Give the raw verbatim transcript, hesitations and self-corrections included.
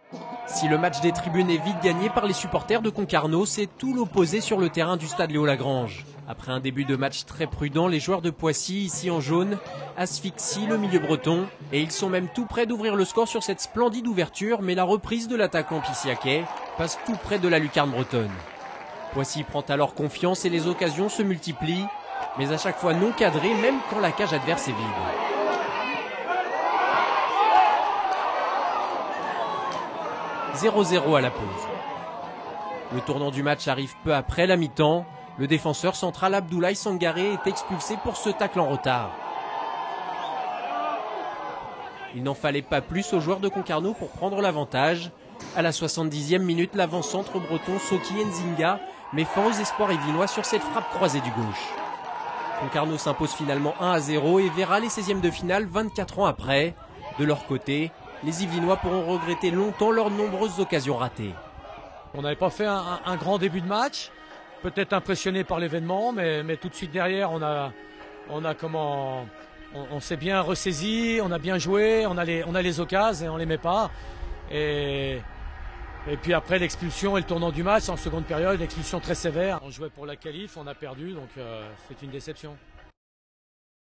Si le match des tribunes est vite gagné par les supporters de Concarneau, c'est tout l'opposé sur le terrain du stade Léo-Lagrange. Après un début de match très prudent, les joueurs de Poissy, ici en jaune, asphyxient le milieu breton. Et ils sont même tout près d'ouvrir le score sur cette splendide ouverture, mais la reprise de l'attaquant Pissiaquet passe tout près de la lucarne bretonne. Poissy prend alors confiance et les occasions se multiplient, mais à chaque fois non cadrées, même quand la cage adverse est vide. zéro zéro à la pause. Le tournant du match arrive peu après la mi-temps. Le défenseur central Abdoulaye Sangaré est expulsé pour ce tacle en retard. Il n'en fallait pas plus aux joueurs de Concarneau pour prendre l'avantage. À la soixante-dixième minute, l'avant-centre breton Soki Nzinga met fin aux espoirs yvelinois sur cette frappe croisée du gauche. Concarneau s'impose finalement un à zéro et verra les seizièmes de finale vingt-quatre ans après. De leur côté, les Yvelinois pourront regretter longtemps leurs nombreuses occasions ratées. On n'avait pas fait un, un, un grand début de match, peut-être impressionné par l'événement, mais, mais tout de suite derrière, on a, on a comment, on, on s'est bien ressaisi, on a bien joué, on a les, on a les occasions et on les met pas. Et, et puis après l'expulsion et le tournant du match en seconde période, l'expulsion très sévère. On jouait pour la qualif, on a perdu, donc euh, c'est une déception.